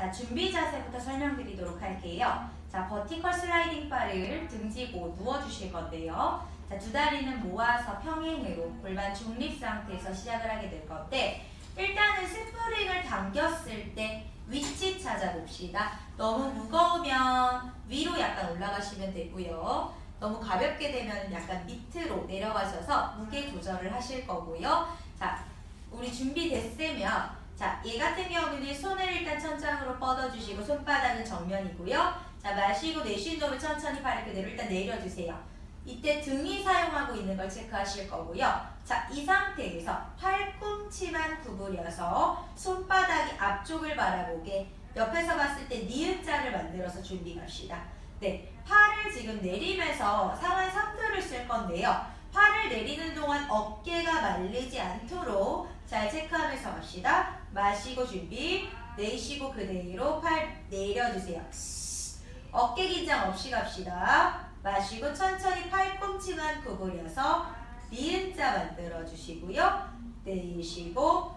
자, 준비 자세부터 설명드리도록 할게요. 자, 버티컬 슬라이딩 바를 등지고 누워주실 건데요. 자, 두 다리는 모아서 평행으로 골반 중립 상태에서 시작을 하게 될 건데, 일단은 스프링을 당겼을 때 위치 찾아봅시다. 너무 무거우면 위로 약간 올라가시면 되고요. 너무 가볍게 되면 약간 밑으로 내려가셔서 무게 조절을 하실 거고요. 자, 우리 준비됐으면 자, 얘 같은 경우는 손을 일단 천장으로 뻗어주시고 손바닥은 정면이고요. 자, 마시고 내쉬는 호흡을 천천히 발을 그대로 일단 내려주세요. 이때 등이 사용하고 있는 걸 체크하실 거고요. 자, 이 상태에서 팔꿈치만 구부려서 손바닥이 앞쪽을 바라보게 옆에서 봤을 때 니은자를 만들어서 준비 갑시다. 네, 팔을 지금 내리면서 상완 3두를 쓸 건데요. 팔을 내리는 동안 어깨가 말리지 않도록 잘 체크하면서 갑시다. 마시고 준비, 내쉬고 그대로 팔 내려주세요. 어깨 긴장 없이 갑시다. 마시고 천천히 팔꿈치만 구부려서 니은자 만들어주시고요. 내쉬고.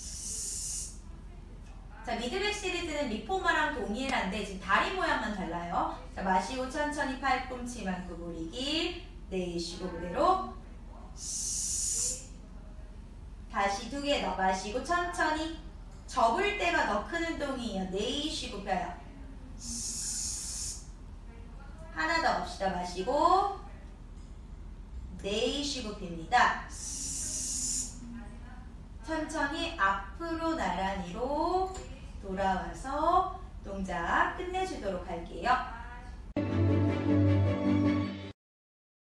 자, 미드백 시리즈는 리포마랑 동일한데 지금 다리 모양만 달라요. 자, 마시고 천천히 팔꿈치만 구부리기. 내쉬고 그대로. 다시 2개 더 마시고 천천히. 접을 때가 더 큰 운동이에요. 내쉬고 펴요. 하나 더 갑시다. 마시고 내쉬고 핍니다. 천천히 앞으로 나란히로 돌아와서 동작 끝내주도록 할게요.